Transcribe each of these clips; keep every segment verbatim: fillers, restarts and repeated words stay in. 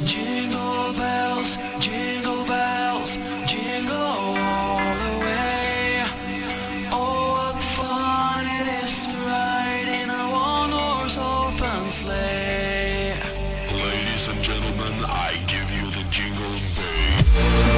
Jingle bells, jingle bells, jingle all the way. Oh, what fun it is to ride in a one-horse open sleigh. Ladies and gentlemen, I give you the jingle bass.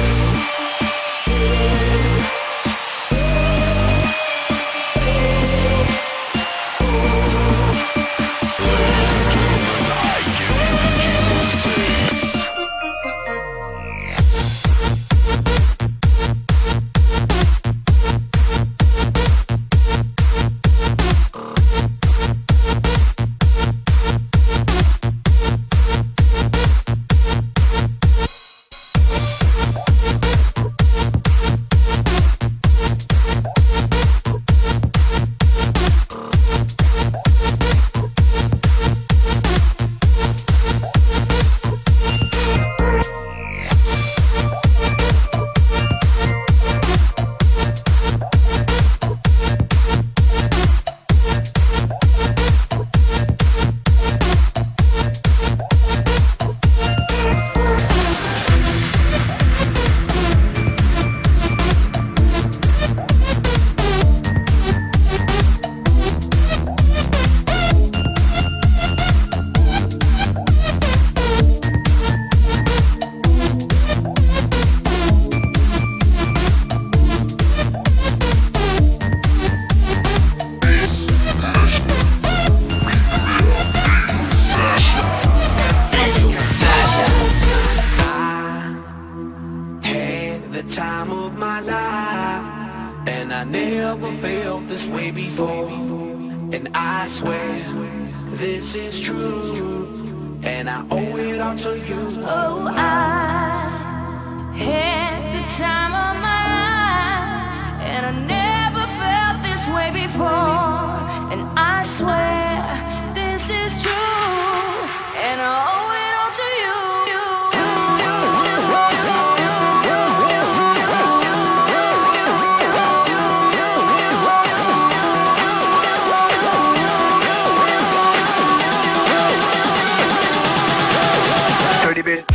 Time of my life, and I never felt this way before, and I swear this is true, and I owe it all to you. Oh, I had the time of my life, and I never felt this way before, and I swear this is true, and I owe it all to you. Dirty bit.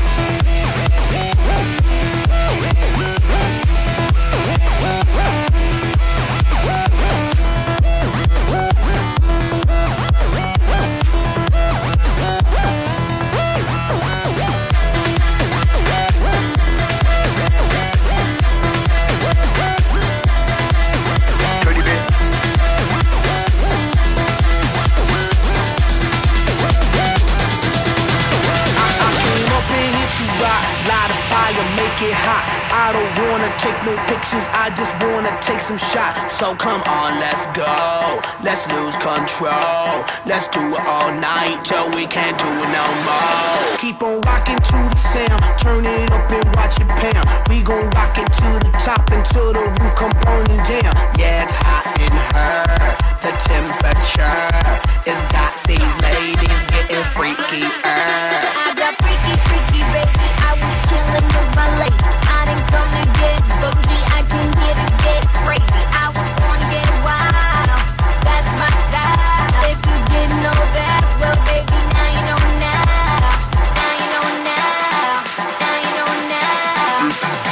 Make it hot. I don't wanna take no pictures, I just wanna take some shots. So come on, let's go. Let's lose control. Let's do it all night till we can't do it no more. Keep on rocking to the sound, turn it up and watch it pound. We gon' rock it to the top until the roof come burning down. Yeah, it's hot in her. The temperature has got these ladies getting freaky. I got freaky, freaky, baby. I was chillin' with my lady. I didn't come to get bougie, I came here to get crazy. I was born to get wild, that's my style. If you didn't know that, well baby, now you know now. Now you know now. Now you know now.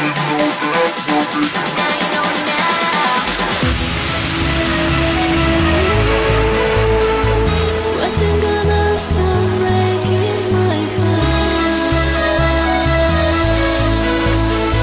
Now you know now. What they gonna start breaking my heart?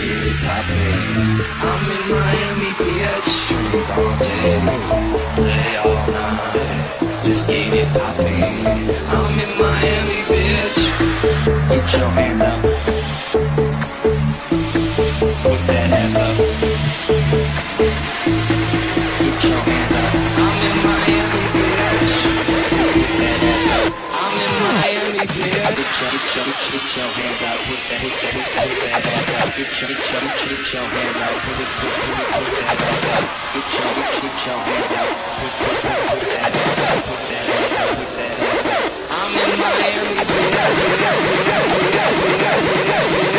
get it poppin'. I'm in Miami, bitch. Drink all day, play all night. Let's get it poppin'. I'm in Miami, bitch. Get your hand up. Put that ass up. Get your hand up. I'm in Miami, bitch. Put that ass up. I'm in Miami, bitch. Get your, get your, get your hand up. Put that, put that, put that ass up. Get your, get your, get your hand up. Put it, put, put it, put that ass up. Get your, get your hand up. Put, put, put, put that ass up. Put that ass up. Put that ass up. I'm in Miami, bitch.